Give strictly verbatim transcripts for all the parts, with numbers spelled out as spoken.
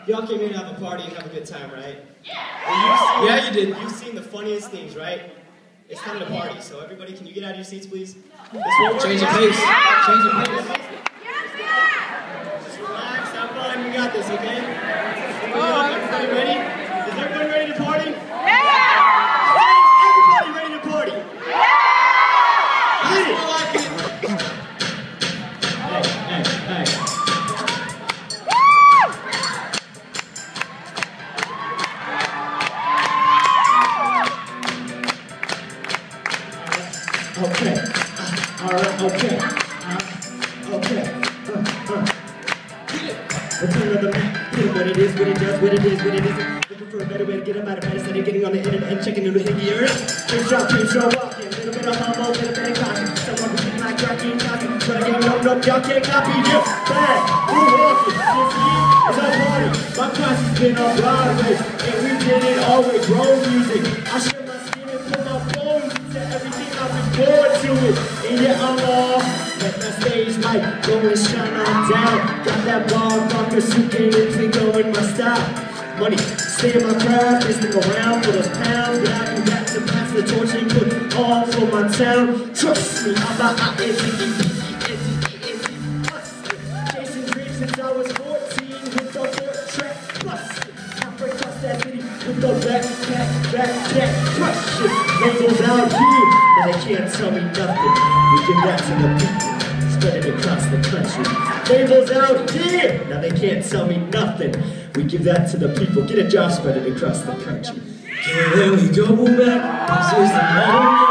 y'all came here to have a party and have a good time, right? Yeah! Yeah, you did. You've seen the funniest things, right? It's time to party, so everybody, can you get out of your seats, please? No. Change your pace. Change your pace. Just relax, have fun, we got this, okay? Oh, everybody ready? Is everybody ready to party? Yeah! Is everybody ready to party? Yeah! Hit it! Hey, hey, hey. Okay, uh, alright, okay, uh, okay, uh, uh. Return of the Mac, put it what it is, what it does, what it is, what it isn't. Looking for a better way to get them out of bed instead of getting on the internet and checking into hit gear. First drop, two show walking, little bit of homo, little bit of caution. Someone who's like Rocky and Cocky, but I can't no, no, y'all can't copy this. Bad, who walking, this year is our party. My class has been on Broadway, and we did it always, road music. I share my skin and put my bones into everything I've been born to it. And yeah, I'm all, let that stage light go and shine on down. Got that motherfucker suiting into going my style. Money, stay in my craft, they stick around for those pounds. But I can back to pass the torch and put all for my town. Trust me, I'm about I N T E, chasing dreams since I was fourteen with the four track busted. I break across that city with the back, back, back, back, crush it. Labels out here, but they can't tell me nothing. We give that to the people. Spread it across the country. Labels out here! Now they can't tell me nothing. We give that to the people. Get a job, spread it across the country. Can we go back? This is the moment.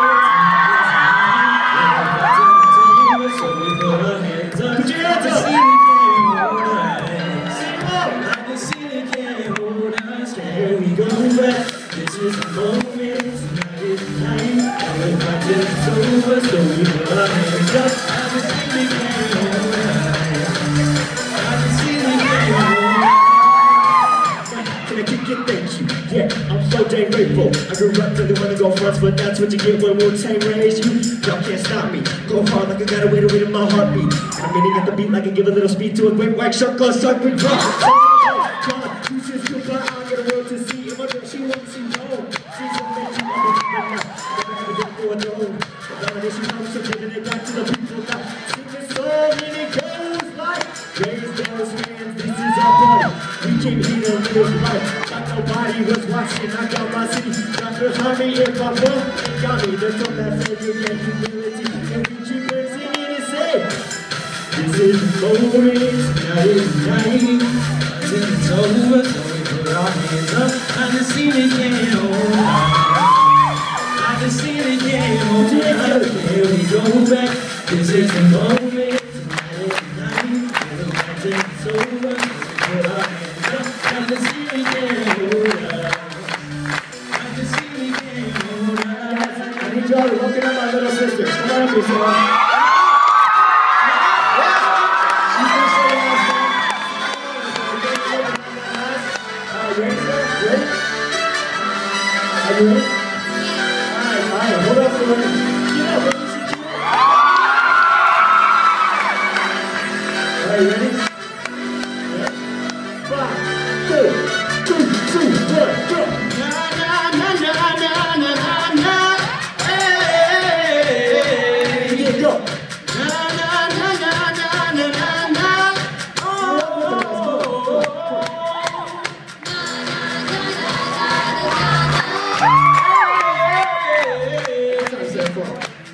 So we put our hands up. Put your hands up! I can see they can't hold us. Can we go back? This is the moment. Tonight is the night. Our project is over, so we put our hands up. I can see they can't hold us. I can see they can't hold us. Can I kick it? Thank you. Yeah, I'm so dang grateful. I grew up really wanna go fronts, but that's what you get when Wu-Tang raised you. Y'all can't stop me. Go hard like I got a way to wait in my heartbeat. And I'm hitting at the beat like I give a little speed to a great white shark called Shark Big Drop. God, you should scoop her out, get a world to see. And my girl, she wants to see home. She's a man, she wants to see home. Never have a day for a throne. The validation comes from giving it back to the people. Now, sing this song and it goes like, raise those hands, this is our party. We came here to live life. Nobody was watching, I got my city. Got behind me if I fall, they got me. They're from that failure and humility. And we keep on singing and say, this is the moment, tonight is the night. Till it's over, so we put our hands up. I can see they can't hold us. I can see they can't hold us. Here we go back. This is the moment, tonight is the night. Till it's over, so we put our hands up. I can see they can't hold us. I can see they can't hold us. I need y'all to look at my little sister. Come on up here, Sarah. She's gonna say the last name. Alright, ready, sir? Ready? Are you ready? Alright, alright, hold up for a minute. Get up, let me see you. Alright, ready? Five, four, three, two, one, go! Na na na na na na na na. Hey, Yeah, go! na na na na na na na na. Oh. That's that far.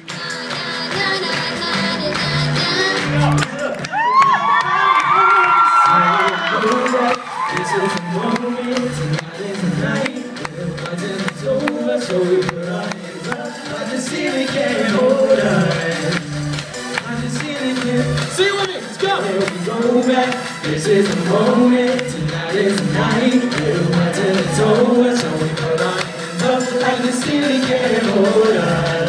This is the moment, tonight is the night. The budget is over, so we put our hands up. I just see they can't hold us. I just see they can't. Sing with me, let's go. Here we go back. This is the moment, tonight is the night. The budget is over, so we put our hands up. I just see they can't hold us.